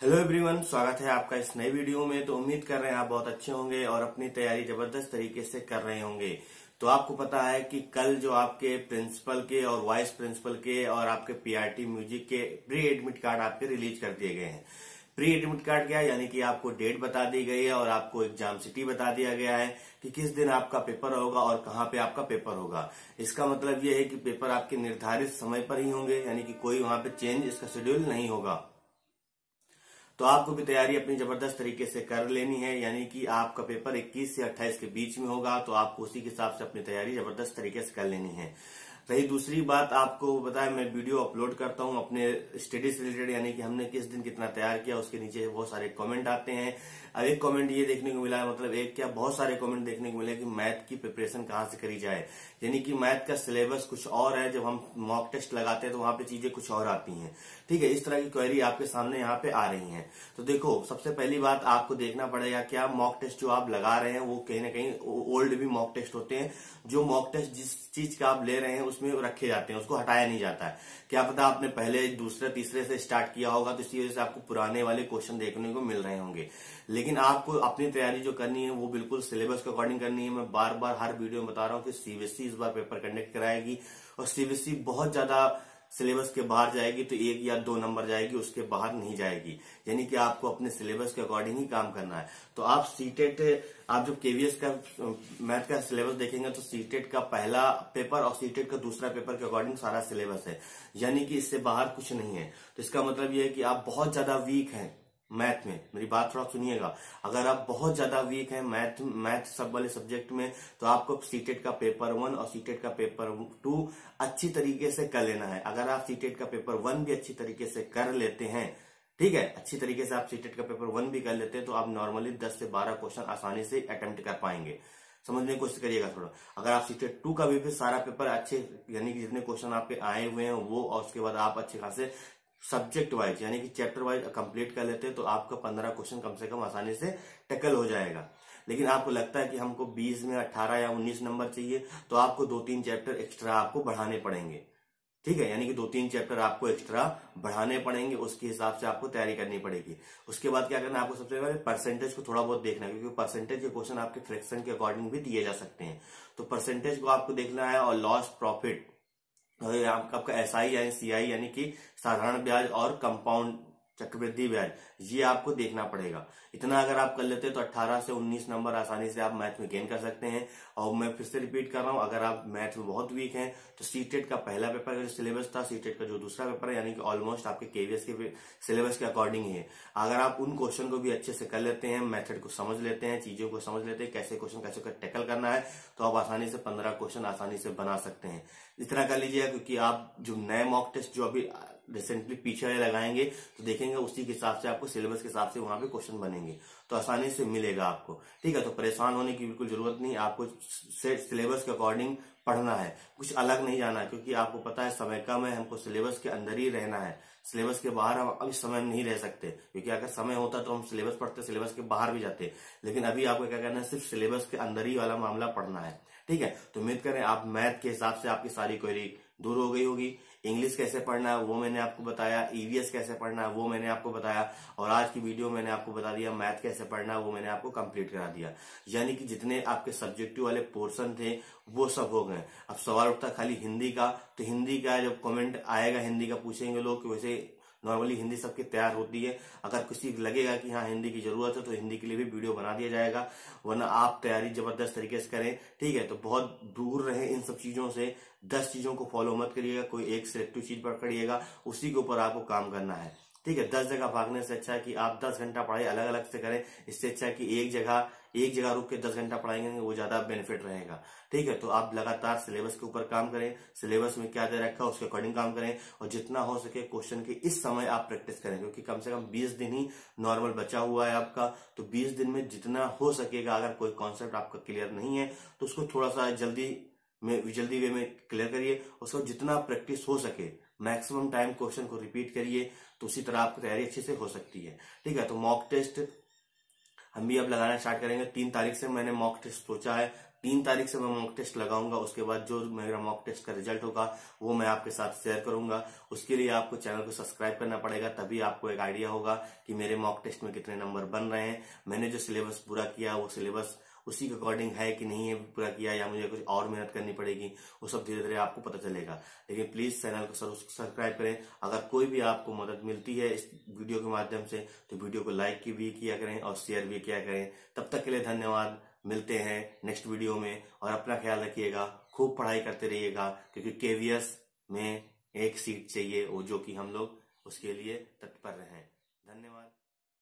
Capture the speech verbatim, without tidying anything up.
Hello everyone, स्वागत है आपका इस नए वीडियो में। तो उम्मीद कर रहे हैं आप बहुत अच्छे होंगे और अपनी तैयारी जबरदस्त तरीके से कर रहे होंगे। तो आपको पता है कि कल जो आपके प्रिंसिपल के और वाइस प्रिंसिपल के और आपके पीआरटी म्यूजिक के प्री एडमिट कार्ड आपके रिलीज कर दिए गए हैं। प्री एडमिट कार्ड क्या है, यानी कि आपको डेट बता दी गई है और आपको एग्जाम सिटी बता दिया गया है कि किस दिन आपका पेपर होगा और कहाँ पे आपका पेपर होगा। इसका मतलब यह है कि पेपर आपके निर्धारित समय पर ही होंगे, यानी कि कोई वहां पे चेंज इसका शेड्यूल नहीं होगा। तो आपको भी तैयारी अपनी जबरदस्त तरीके से कर लेनी है, यानी कि आपका पेपर इक्कीस से अट्ठाईस के बीच में होगा। तो आपको उसी के हिसाब से अपनी तैयारी जबरदस्त तरीके से कर लेनी है। रही दूसरी बात, आपको बताया मैं वीडियो अपलोड करता हूं अपने स्टडी से रिलेटेड, यानी कि हमने किस दिन कितना तैयार किया, उसके नीचे बहुत सारे कमेंट आते हैं। अब एक कमेंट ये देखने को मिला, मतलब एक क्या बहुत सारे कमेंट देखने को मिले कि मैथ की प्रिपरेशन कहाँ से करी जाए, यानी कि मैथ का सिलेबस कुछ और है, जब हम मॉक टेस्ट लगाते हैं तो वहां पे चीजें कुछ और आती हैं। ठीक है, इस तरह की क्वेरी आपके सामने यहाँ पे आ रही है। तो देखो, सबसे पहली बात आपको देखना पड़ेगा क्या मॉक टेस्ट जो आप लगा रहे हैं वो कहीं ना कहीं ओल्ड भी मॉक टेस्ट होते हैं। जो मॉक टेस्ट जिस चीज का आप ले रहे हैं उसमें रखे जाते हैं, उसको हटाया नहीं जाता है। क्या पता आपने पहले दूसरे तीसरे से स्टार्ट किया होगा, तो इसी वजह से आपको पुराने वाले क्वेश्चन देखने को मिल रहे होंगे। लेकिन आपको अपनी तैयारी जो करनी है वो बिल्कुल सिलेबस के अकॉर्डिंग करनी है। मैं बार बार हर वीडियो में बता रहा हूँ कि सीबीएसई इस बार पेपर कंडक्ट कराएगी और सीबीएसई बहुत ज्यादा सिलेबस के बाहर जाएगी तो एक या दो नंबर जाएगी, उसके बाहर नहीं जाएगी। यानी कि आपको अपने सिलेबस के अकॉर्डिंग ही काम करना है। तो आप सीटेट, आप जब केवीएस का मैथ का सिलेबस देखेंगे तो सीटेट का पहला पेपर और सीटेट का दूसरा पेपर के अकॉर्डिंग सारा सिलेबस है, यानी कि इससे बाहर कुछ नहीं है। तो इसका मतलब यह है कि आप बहुत ज्यादा वीक हैं मैथ में। मेरी बात थोड़ा सुनिएगा, अगर आप बहुत ज्यादा वीक हैं मैथ मैथ सब वाले सब्जेक्ट में तो आपको सीटेट का पेपर वन और सीटेट का पेपर टू अच्छी तरीके से कर लेना है। अगर आप सीटेट का पेपर वन भी अच्छी तरीके से कर लेते हैं, ठीक है, अच्छी तरीके से आप सीटेट का पेपर वन भी कर लेते हैं तो आप नॉर्मली दस से बारह क्वेश्चन आसानी से अटेम्प्ट कर पाएंगे। समझने की कोशिश करिएगा थोड़ा। अगर आप सीटेट टू का भी, भी सारा पेपर अच्छे, यानी कि जितने क्वेश्चन आपके आए हुए हैं वो, और उसके बाद आप अच्छे खासे सब्जेक्ट वाइज यानी कि चैप्टर वाइज कंप्लीट कर लेते हैं तो आपका पंद्रह क्वेश्चन कम से कम आसानी से टैकल हो जाएगा। लेकिन आपको लगता है कि हमको बीस में अठारह या उन्नीस नंबर चाहिए, तो आपको दो तीन चैप्टर एक्स्ट्रा आपको बढ़ाने पड़ेंगे। ठीक है, यानी कि दो तीन चैप्टर आपको एक्स्ट्रा बढ़ाने पड़ेंगे, उसके हिसाब से आपको तैयारी करनी पड़ेगी। उसके बाद क्या करना है, आपको सबसे पहले परसेंटेज को थोड़ा बहुत देखना है, क्योंकि परसेंटेज के क्वेश्चन आपके फ्रैक्शन के अकॉर्डिंग भी दिए जा सकते हैं। तो परसेंटेज को आपको देखना है, और लॉस प्रॉफिट, आपका एसआई यानी सीआई यानी कि साधारण ब्याज और कंपाउंड चक्रवृद्धि ब्याज, ये आपको देखना पड़ेगा। इतना अगर आप कर लेते हैं तो अठारह से उन्नीस नंबर आसानी से आप मैथ में गेन कर सकते हैं। और मैं फिर से रिपीट कर रहा हूं, अगर आप मैथ में बहुत वीक हैं तो सीटेट का पहला पेपर का जो सिलेबस था, सीटेट का जो दूसरा पेपर है, यानी कि ऑलमोस्ट आपके केवीएस के सिलेबस के अकॉर्डिंग ही है। अगर आप उन क्वेश्चन को भी अच्छे से कर लेते हैं, मेथड को समझ लेते हैं, चीजों को समझ लेते हैं, कैसे क्वेश्चन कैसे टैकल करना है, तो आप आसानी से पंद्रह क्वेश्चन आसानी से बना सकते हैं। इतना कर लीजिएगा, क्योंकि आप जो नए मॉक टेस्ट जो अभी रिसेंटली पीछे वाले लगाएंगे तो देखेंगे उसी के हिसाब से आपको सिलेबस के हिसाब से वहां पे क्वेश्चन बनेंगे, तो आसानी से मिलेगा आपको। ठीक है, तो परेशान होने की बिल्कुल जरूरत नहीं, आपको सिलेबस के अकॉर्डिंग पढ़ना है, कुछ अलग नहीं जाना है, क्योंकि आपको पता है समय कम है, हमको सिलेबस के अंदर ही रहना है। सिलेबस के बाहर हम अभी समय नहीं रह सकते, क्योंकि अगर समय होता तो हम सिलेबस पढ़ते, सिलेबस के बाहर भी जाते। लेकिन अभी आपको क्या करना है, सिर्फ सिलेबस के अंदर ही वाला मामला पढ़ना है। ठीक है, तो उम्मीद करें आप मैथ के हिसाब से आपकी सारी क्वेरी दूर हो गई होगी। इंग्लिश कैसे पढ़ना है वो मैंने आपको बताया, ईवीएस कैसे पढ़ना है वो मैंने आपको बताया, और आज की वीडियो मैंने आपको बता दिया मैथ कैसे पढ़ना है वो मैंने आपको कंप्लीट करा दिया। यानी कि जितने आपके सब्जेक्टिव वाले पोर्शन थे वो सब हो गए। अब सवाल उठता खाली हिंदी का, तो हिंदी का जब कमेंट आएगा हिंदी का पूछेंगे लोग, कि वैसे नॉर्मली हिंदी सबकी तैयार होती है, अगर किसी लगेगा कि हाँ हिंदी की जरूरत है तो हिंदी के लिए भी वीडियो बना दिया जाएगा, वरना आप तैयारी जबरदस्त तरीके से करें। ठीक है, तो बहुत दूर रहे इन सब चीजों से, दस चीजों को फॉलो मत करिएगा, कोई एक सिलेक्टिव चीज पकड़िएगा, उसी के ऊपर आपको काम करना है। ठीक है, दस जगह भागने से अच्छा है कि आप दस घंटा पढ़ाई अलग अलग से करें, इससे अच्छा है कि एक जगह एक जगह रुक के दस घंटा पढ़ाएंगे, वो ज्यादा बेनिफिट रहेगा। ठीक है, तो आप लगातार सिलेबस के ऊपर काम करें, सिलेबस में क्या दे रखा है उसके अकॉर्डिंग काम करें, और जितना हो सके क्वेश्चन के इस समय आप प्रैक्टिस करें, क्योंकि कम से कम बीस दिन ही नॉर्मल बचा हुआ है आपका। तो बीस दिन में जितना हो सकेगा, अगर कोई कॉन्सेप्ट आपका क्लियर नहीं है तो उसको थोड़ा सा जल्दी में जल्दी वे में क्लियर करिए, उसको जितना प्रैक्टिस हो सके मैक्सिमम टाइम क्वेश्चन को रिपीट करिए, तो उसी तरह आपकी तैयारी अच्छे से हो सकती है। ठीक है, तो मॉक टेस्ट हम भी अब लगाना स्टार्ट करेंगे। तीन तारीख से मैंने मॉक टेस्ट सोचा है, तीन तारीख से मैं मॉक टेस्ट लगाऊंगा। उसके बाद जो मेरा मॉक टेस्ट का रिजल्ट होगा वो मैं आपके साथ शेयर करूंगा। उसके लिए आपको चैनल को सब्सक्राइब करना पड़ेगा, तभी आपको एक आइडिया होगा कि मेरे मॉक टेस्ट में कितने नंबर बन रहे हैं, मैंने जो सिलेबस पूरा किया वो सिलेबस उसी के अकॉर्डिंग है कि नहीं है पूरा किया, या मुझे कुछ और मेहनत करनी पड़ेगी, वो सब धीरे धीरे आपको पता चलेगा। लेकिन प्लीज चैनल को सब्सक्राइब करें। अगर कोई भी आपको मदद मिलती है इस वीडियो के माध्यम से तो वीडियो को लाइक भी किया करें और शेयर भी किया करें। तब तक के लिए धन्यवाद। मिलते हैं नेक्स्ट वीडियो में, और अपना ख्याल रखिएगा, खूब पढ़ाई करते रहिएगा, क्योंकि केवीएस में एक सीट चाहिए वो जो कि हम लोग उसके लिए तत्पर हैं। धन्यवाद।